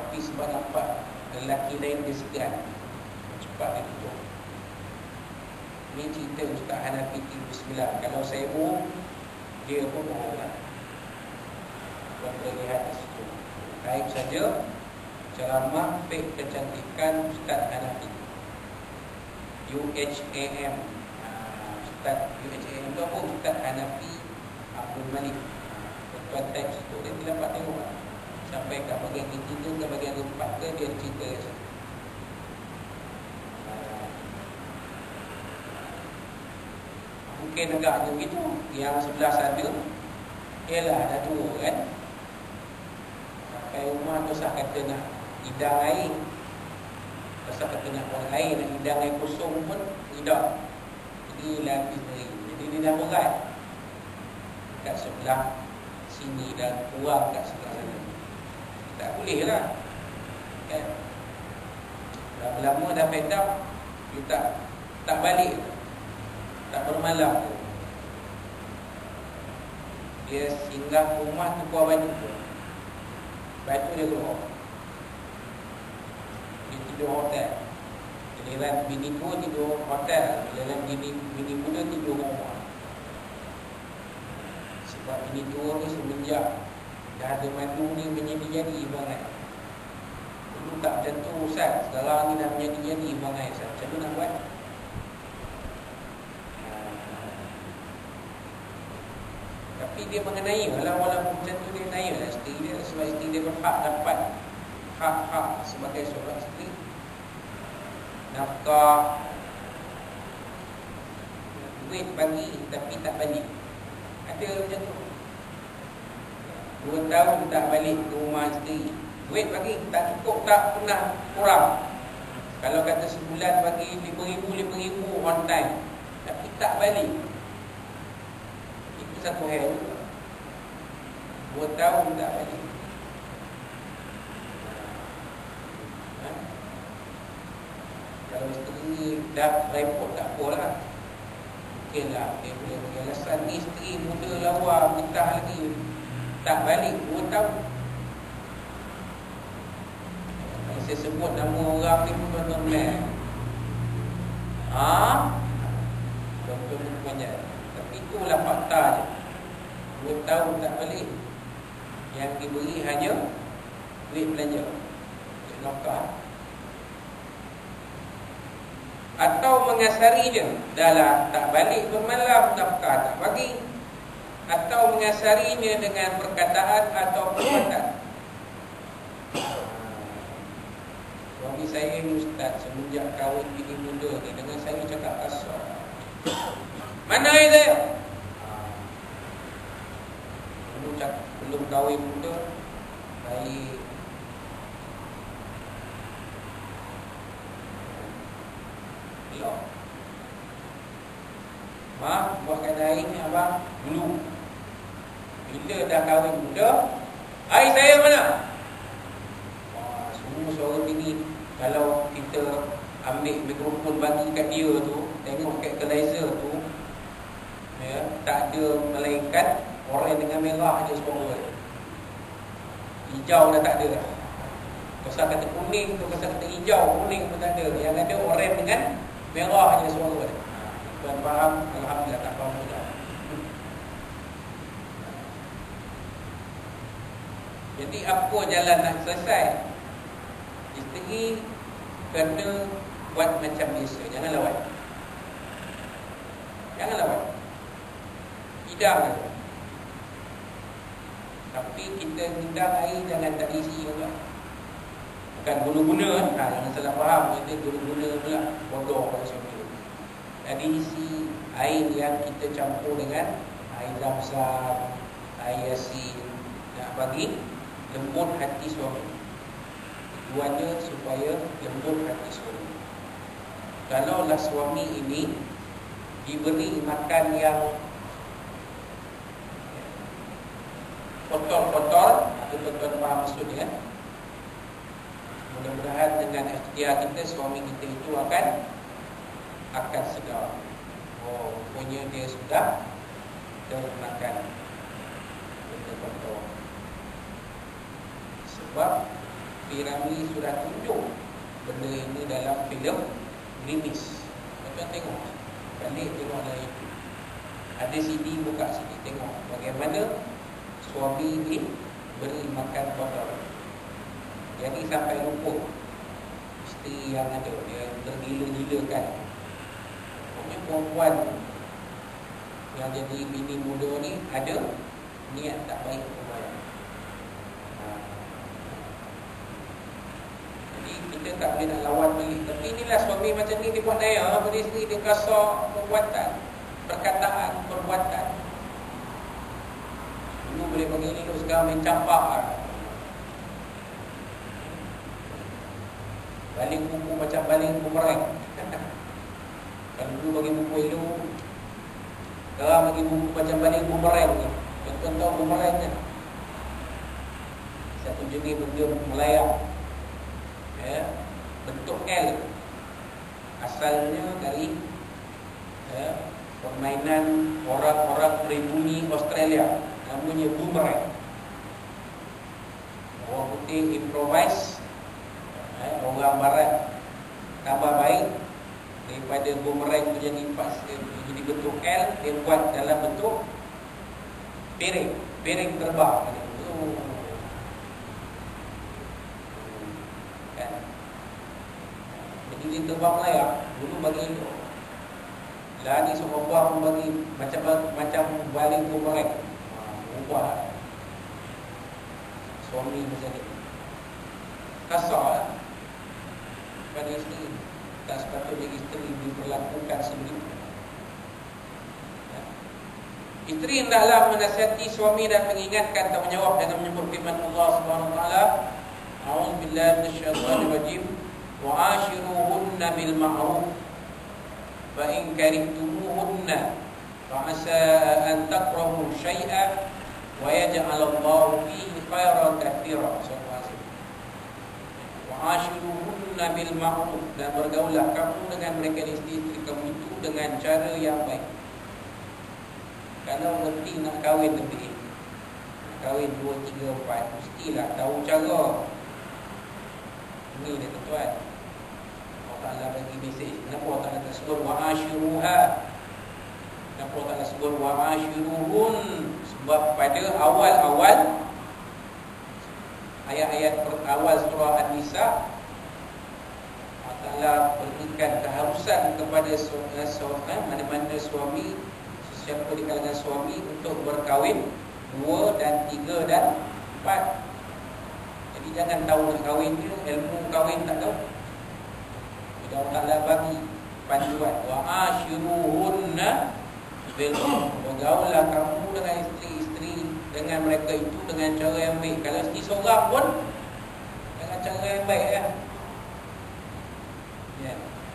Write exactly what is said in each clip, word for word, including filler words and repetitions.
Tapi sebab nampak lelaki lain dia segan, cepat dia tutup. Ini cerita Ustaz Hanafi tiga puluh sembilan. Kalau saya bohong, dia pun bohong lah. Tuan boleh lihat di situ. Baik saja ceramah fake kecantikan Ustaz Hanafi, U H A M. Ustaz U H A M tu apa? Ustaz Hanafi Abdul Malik. Tuan type situ, dia tidak dapat tengok lah. Sampai kat bagian ketiga ke bagian keempat ke dia cerita kat situ. Mungkin agaknya begitu. Yang sebelah sana ialah ada dua kan. Sampai rumah tu sah kata nak hidang air, pasal kata nak buang air, nak hidang air kosong pun tidak. Jadi lagi sendiri. Jadi dia dah berat kat sebelah sini dan kurang kat sebelah sana. Tak boleh lah kan? Lama-lama dah fed up, dia tak, tak balik, tak bermalam tu. Dia singgah rumah tu kuah baju tu. Lepas tu dia keluar, dia tidur hotel. Giliran bini tu tidur hotel, giliran bini, bini muda tidur rumah. Sebab bini tua ni semenjak dah ada madu ni menjadi-jadi bangai. Dulu tak macam tu Ustaz, sekarang ni dah menjadi-jadi bangai Ustaz. Macam mana nak buat? Tapi dia mengenai walau walaupun macam tu dia mengenai lah isteri dia. Sebab isteri dia berhak dapat hak-hak sebagai seorang isteri. Nafkah, duit bagi tapi tak balik. Ada macam tu. Dua tahun tak balik ke rumah isteri, duit bagi tak cukup, tak pernah kurang. Kalau kata sebulan bagi lima ribu, lima ribu on time, tapi tak balik, itu satu hal. Dua tahun tak balik. Ha? Kalau isteri dah repot tak apalah, mungkinlah dia boleh bagi alasan ni isteri muda lawa, betah lagi, tak balik dua tahun. Saya sebut nama orang ni pun tuan-tuan boleh. Haa? Tuan-tuan pun banyak. Tapi itulah fakta je. Dua tahun tak balik. Yang diberi hanya duit belanja, duit nafkah. Atau mengasarinya, dah lah tak balik bermalam, nafkah tak bagi. Atau mengasarinya dengan perkataan atau perbuatan. Suami saya ni Ustaz, semenjak kahwin bini muda ni, dengan saya cakap kasar. Mana air saya? Belum, belum kahwin muda, baik. Elok. Mak, buatkan air ni abang dulu. Bila dah kahwin muda, air saya mana? Wah, semua suara bini. Kalau kita ambil mikrofon bagi kat dia tu, tengok kat equalizer tu, ya, tak ada melainkan orang dengan merah je suara. Hijau dah tak ada. Pasal kata kuning tu, pasal kata hijau, kuning pun tak ada. Yang ada orang dengan merah je suara. Tuan faham? Alhamdulillah, tak faham juga. Jadi apa jalan nak selesai? Isteri kena buat macam biasa. Jangan lawan. Jangan lawan. Hidang je. Tapi kita hidang air jangan tak isi juga. Bukan guna-guna. Ha, jangan salah faham. Kita guna-guna pula. Bodoh pada suami. Jadi isi air yang kita campur dengan air zam-zam, air yasin, nak bagi lembut hati suami. Tujuannya supaya lembut hati suami. Kalaulah suami ini diberi makan yang kotor-kotor, atau tuan-tuan faham maksudnya, mudah-mudahan dengan ikhtiar kita, suami kita itu akan akan sedar. Oh, rupanya dia sudah termakan benda kotor. Sebab P-Ramlee sudah tunjuk benda ini dalam filem Grimis. Tuan tengok, balik tengok dalam YouTube. Ada C D, buka C D, tengok bagaimana suami ini beri makan kotor. Jadi sampai lupa isteri yang ada, dia tergila-gilakan. Pokoknya perempuan yang jadi bini muda ni ada niat tak baik kepada. Ha. Jadi kita tak boleh nak lawan balik. Tapi inilah suami macam ni, dia buat daya pada isteri, dia kasar perbuatan, perkataan, perbuatan. Dulu boleh bagi ni, sekarang main campak lah. Baling buku macam baling bumerang. Kalau dulu bagi buku elok, sekarang bagi buku macam baling bumerang ni. Tuan-tuan tahu bumerang kan? Satu jenis benda melayang, ya, bentuk L. Asalnya dari ya, permainan orang-orang pribumi Australia, namanya boomerang. Orang putih improvise, eh, orang barat tambah baik daripada boomerang tu jadi pas, jadi bentuk L, dia buat dalam bentuk piring, piring terbang. Oh. Kan? Jadi dia terbang layak. Dulu bagi elok. Lah ni semua buah pun bagi macam macam baling boomerang. Ubah suami macam ni, kasar lah pada isteri. Tak sepatutnya isteri diperlakukan sendiri. Ya. Isteri hendaklah menasihati suami dan mengingatkan, tak menjawab dengan menyebut firman Allah Subhanahu wa taala, a'udzubillahi minasyaitonir rajim, wa ashiruhunna bil ma'ruf fa in karihtumuhunna fa asa an takrahu syai'an wa yaj'alallahu fihi khairan katsiran. Wa ashiruhunna bil ma'ruf, dan bergaulah kamu dengan mereka isteri kamu itu dengan cara yang baik. Kalau berhenti nak kahwin negeri, nak kahwin dua, tiga, empat, mestilah tahu cara. Ini dia tuan. Allah Ta'ala bagi mesej. Kenapa Allah Ta'ala tak sebut wa ashiruha? Kenapa Allah Ta'ala sebut wa ashiruhun? Sebab pada awal-awal ayat-ayat awal surah An-Nisa, Allah Ta'ala berikan keharusan kepada seorang mana-mana suami, siapa di kalangan suami, untuk berkahwin dua dan tiga dan empat. Jadi jangan tahu nak kahwin dia, ilmu kahwin tak tahu. Jadi Allah Ta'ala bagi panduan, wa ashiruhunna bil ma'ruf, bergaulah kamu dengan isteri-isteri dengan mereka itu dengan cara yang baik. Kalau isteri seorang pun dengan cara yang baik, ya. Ya.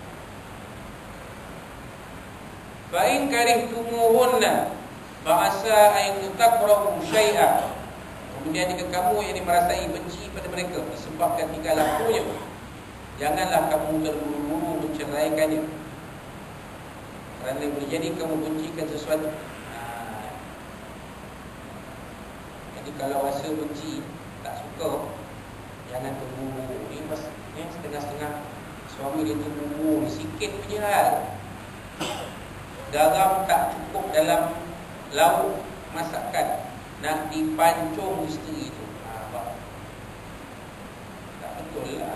Fa in karihtumuhunna ba'asa an takrahu syai'a. Kemudian jika kamu yang merasai benci pada mereka disebabkan tingkah lakunya, janganlah kamu terburu-buru menceraikannya, kerana boleh jadi kamu bencikan sesuatu. Ha. Jadi kalau rasa benci, tak suka, jangan terburu-buru. Ini mas, eh, setengah-setengah suami dia terburu-buru sikit punya hal. Garam tak cukup dalam lauk masakan, nak dipancung isteri itu. Ha, tak betul lah.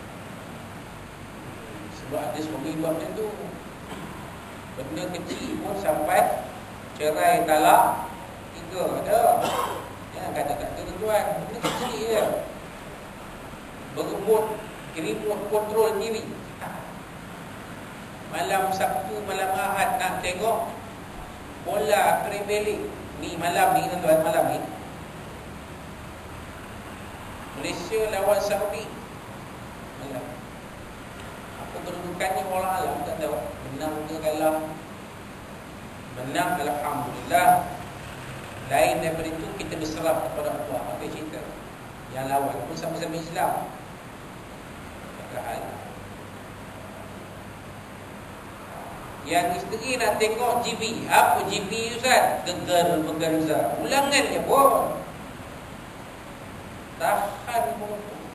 Sebab ada suami buat macam tu, benda kecil pun sampai cerai talak tiga ada. Jangan kata-kata tuan, benda kecil je. Berebut remote control T V. Malam Sabtu, malam Ahad nak tengok bola Premier League. Ni malam ni tuan, malam ni Malaysia lawan Saudi. Malam. Apa kedudukannya wallah alam, tak tahu. Menang ke kalah. Menang, alhamdulillah. Lain daripada itu, kita berserah kepada Allah. Apa cerita? Yang lawan pun sama-sama Islam. Padahal yang isteri nak tengok G V. Apa G V Ustaz? Gegar Berganza. Ulangannya pun tahan pun